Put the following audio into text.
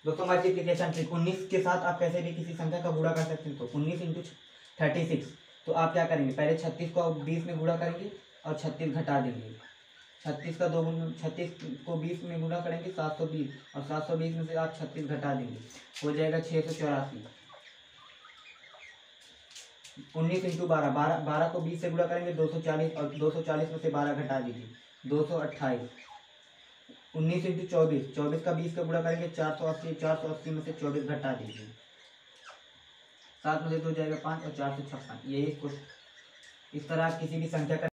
दोस्तों multiplication trick, 19 के साथ आप कैसे भी किसी संख्या का गुणा कर सकते हैं। तो 19 इंटू 36, तो आप क्या करेंगे, पहले 36 को 20 में गुणा करेंगे और 36 घटा देंगे। 36 का 2 गुना 36 को 20 में गुणा करेंगे 720, और 720 में से आप 36 घटा देंगे, हो जाएगा 684। 19 इंटू 12, 12 को 20 से गुणा करेंगे 240, और 240 में से 12 घटा दीजिए 228। 19 इंटू 24, 24 का 20 का गुणा करेंगे 480, 480 में से 24 घटा दीजिए, 7 में से 2 जाएगा 5 और 456। यही इस तरह आप किसी भी संख्या का